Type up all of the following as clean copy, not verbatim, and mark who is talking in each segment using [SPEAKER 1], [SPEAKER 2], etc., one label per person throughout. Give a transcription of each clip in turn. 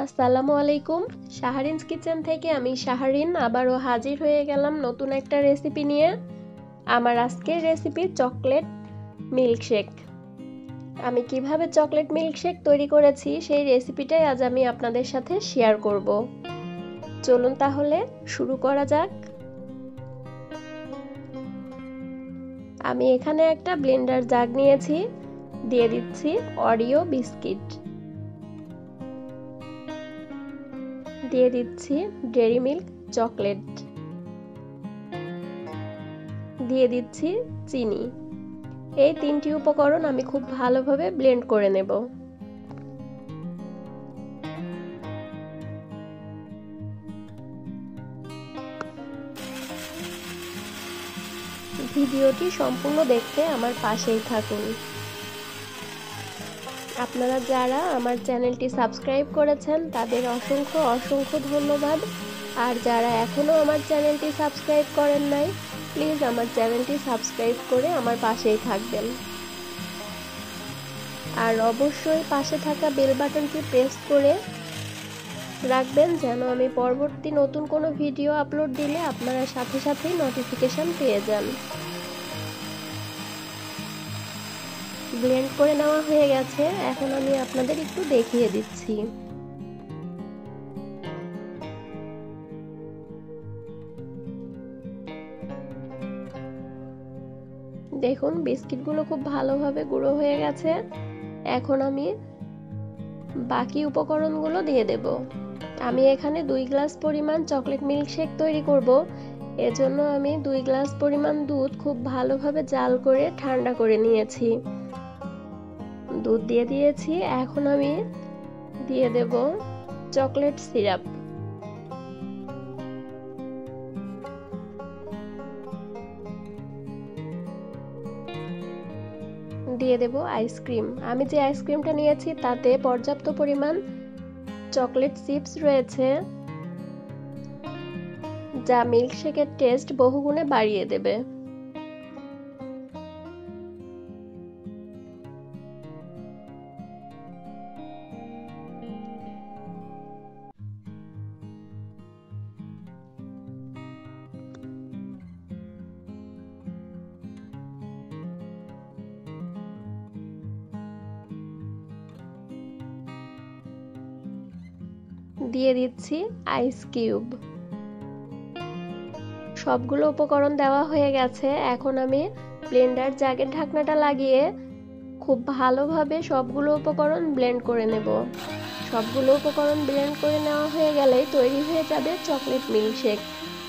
[SPEAKER 1] আসসালামু আলাইকুম। শাহরিনস কিচেন থেকে আমি শাহরিন আবারও হাজির হয়ে গেলাম নতুন একটা রেসিপি নিয়ে। আমার আজকের রেসিপি চকলেট মিল্কশেক। আমি কিভাবে চকলেট মিল্কশেক তৈরি করেছি সেই রেসিপিটাই আজ আমি আপনাদের সাথে শেয়ার করব। চলুন তাহলে শুরু করা যাক। আমি এখানে একটা ব্লেন্ডার জাগ নিয়েছি, দিয়ে দিচ্ছি অরিও বিস্কিট, দিয়ে দিচ্ছি ডেইরি মিল্ক চকলেট, দিয়ে দিচ্ছি চিনি। এই তিনটি উপকরণ আমি খুব ভালোভাবে ব্লেন্ড করে নেব। ভিডিওটি সম্পূর্ণ দেখতে আমার পাশেই থাকুন। আপনারা যারা আমার চ্যানেলটি সাবস্ক্রাইব করেছেন তাদের অসংখ্য অসংখ্য ধন্যবাদ। আর যারা এখনও আমার চ্যানেলটি সাবস্ক্রাইব করেন নাই, প্লিজ আমার চ্যানেলটি সাবস্ক্রাইব করে আমার পাশেই থাকবেন। আর অবশ্যই পাশে থাকা বেল বাটনটি প্রেস করে রাখবেন যেন আমি পরবর্তী নতুন কোনো ভিডিও আপলোড দিলে আপনারা সাথে সাথেই নোটিফিকেশন পেয়ে যান। ব্লেন্ড করে নেওয়া হয়ে গেছে, এখন আমি আপনাদের একটু দেখিয়ে দিচ্ছি। দেখুন বিস্কিটগুলো খুব ভালোভাবে গুঁড়ো হয়ে গেছে। এখন আমি বাকি উপকরণগুলো দিয়ে দেব। আমি এখানে 2 গ্লাস পরিমাণ চকলেট মিল্কশেক তৈরি করব। এজন্য আমি 2 গ্লাস পরিমাণ দুধ খুব ভালোভাবে জাল করে ঠান্ডা করে নিয়েছি। দুধ দিয়ে দিয়েছি, এখন আমি দিয়ে দেব চকলেট সিরাপ, দিয়ে দেব আইসক্রিম। আমি যে আইসক্রিমটা নিয়েছি তাতে পর্যাপ্ত পরিমাণ চকলেট চিপস রয়েছে, যা মিল্কশেকের টেস্ট বহুগুণে বাড়িয়ে দেবে। দিয়ে দিচ্ছি আইস কিউব। সবগুলো উপকরণ দেওয়া হয়ে গেছে। এখন আমি ব্লেন্ডার জাগের ঢাকনাটা লাগিয়ে খুব ভালোভাবে সবগুলো উপকরণ ব্লেন্ড করে নেব। সবগুলো উপকরণ ব্লেন্ড করে নেওয়া হয়ে গেলেই তৈরি হয়ে যাবে চকলেট মিল্কশেক।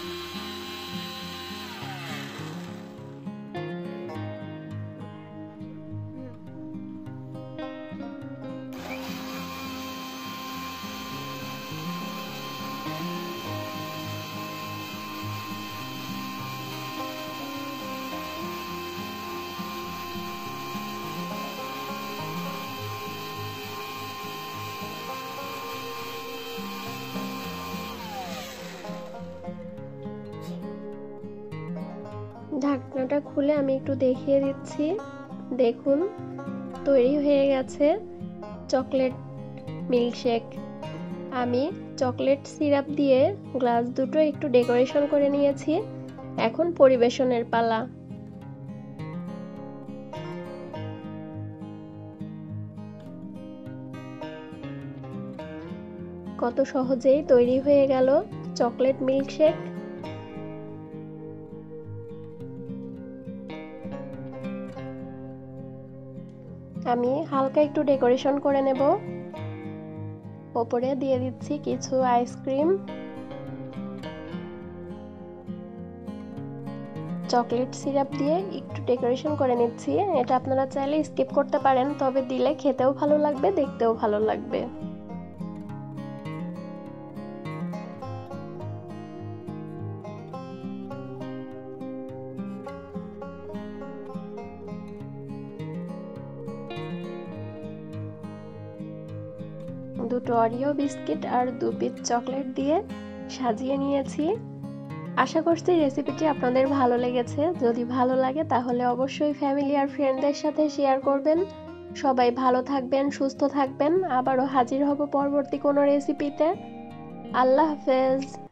[SPEAKER 1] ঢাকনাটা খুলে আমি একটু দেখিয়ে দিচ্ছি। দেখুন তৈরি হয়ে গেছে চকলেট মিল্কশেক। আমি চকলেট সিরাপ দিয়ে গ্লাস দুটো একটু ডেকোরেশন করে নিয়েছি। এখন পরিবেশনের পালা। কত সহজেই তৈরি হয়ে গেল চকলেট মিল্কশেক। আমি হালকা একটু ডেকোরেশন করে নেব। ওপরে দিয়ে দিচ্ছি কিছু আইসক্রিম, চকলেট সিরাপ দিয়ে একটু ডেকোরেশন করে নিচ্ছি। এটা আপনারা চাইলে স্কিপ করতে পারেন, তবে দিলে খেতেও ভালো লাগবে, দেখতেও ভালো লাগবে। দুটো অরিও বিস্কিট আর 2 পিস চকলেট দিয়ে সাজিয়ে নিয়েছি। আশা করছি রেসিপিটি আপনাদের ভালো লেগেছে। যদি ভালো লাগে তাহলে অবশ্যই ফ্যামিলি আর ফ্রেন্ডদের সাথে শেয়ার করবেন। সবাই ভালো থাকবেন, সুস্থ থাকবেন। আবারও হাজির হব পরবর্তী কোনো রেসিপিতে। আল্লাহ হাফেজ।